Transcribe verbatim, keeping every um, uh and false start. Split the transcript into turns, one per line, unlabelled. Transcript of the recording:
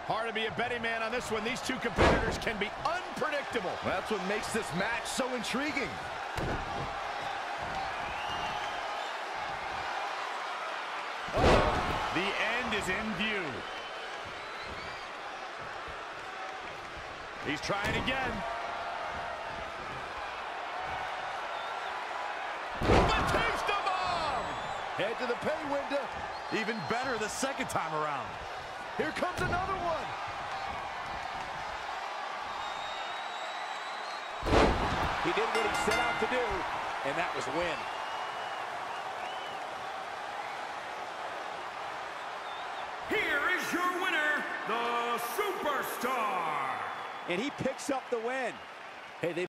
Hard to be a betting man on this one. These two competitors can be unpredictable.
That's what makes this match so intriguing.
Oh, the end is in view. He's trying again. Batista bomb!
Head to the pay window. Even better the second time around. Here comes another one.
He did what he set out to do, and that was win.
Here is your winner, the Superstar.
And he picks up the win. Hey, they